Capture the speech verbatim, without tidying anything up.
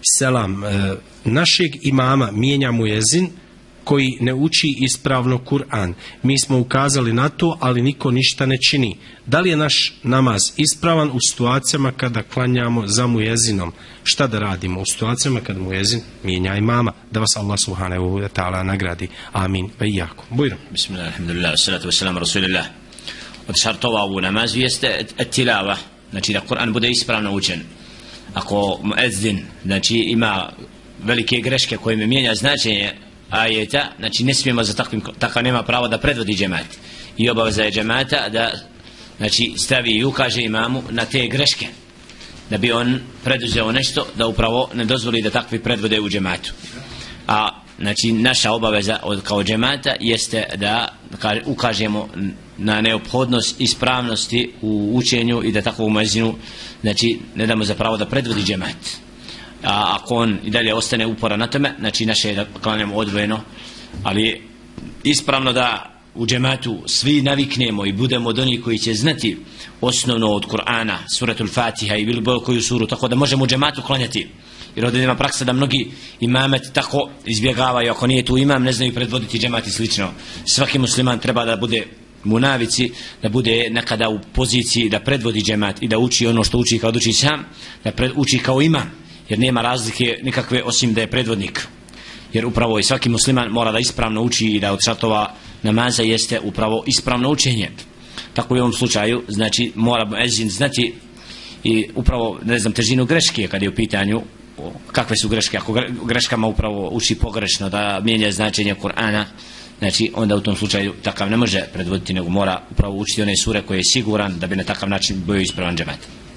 Selam, e, našeg imama mijenja muezin koji ne uči ispravno Kur'an. Mi smo ukazali na to, ali niko ništa ne čini. Da li je naš namaz ispravan u situacijama kada klanjamo za muezinom? Šta da radimo u situacijama kada muezin mijenja imama? Da vas Allah subhanahu wa ta'ala nagradi. Amin. Pa i jako. Bujro. Bismillah, alhamdulillah, salatu wassalamu rasulillah. Od šartova u namazu jeste tilava, znači da Kur'an bude ispravno učen. Ako muezzin, znači ima velike greške kojima mijenja značenje ajeta, znači ne smijemo za takvim, takav nema pravo da predvodi džemat. I obaveza je džemata da znači stavi i ukaže imamu na te greške, da bi on preduzeo nešto da upravo ne dozvoli da takvi predvode u džematu. A znači naša obaveza od kao džemata jeste da ukažemo na neophodnost ispravnosti u učenju i da tako u muezinu znači ne damo za pravo da predvodi džemat. A ako on i dalje ostane uporan na tome, znači naše je da klanjamo odvojeno, ali ispravno da u džematu svi naviknemo i budemo od onih koji će znati osnovno od Kur'ana, suratul Fatiha i bilo koju suru, tako da možemo u džematu klanjati. Jer ovdje ima praksa da mnogi imamet tako izbjegavaju, ako nije tu imam ne znaju predvoditi džemat i slično. Svaki musliman treba da bude mu navici, da bude nekada u poziciji da predvodi džemat i da uči ono što uči kao da uči sam, da pred, uči kao imam, jer nema razlike nikakve osim da je predvodnik. Jer upravo i svaki musliman mora da ispravno uči i da od šartova namaza jeste upravo ispravno učenje. Tako i u ovom slučaju, znači mora muezzin znati i upravo, ne znam, težinu greške kad je u pitanju kakve su greške. Ako greškama upravo uči pogrešno da mijenja značenje Kur'ana, znači onda u tom slučaju takav ne može predvoditi, nego mora upravo učiti one sure koje je siguran da bi na takav način bio ispravan džemat.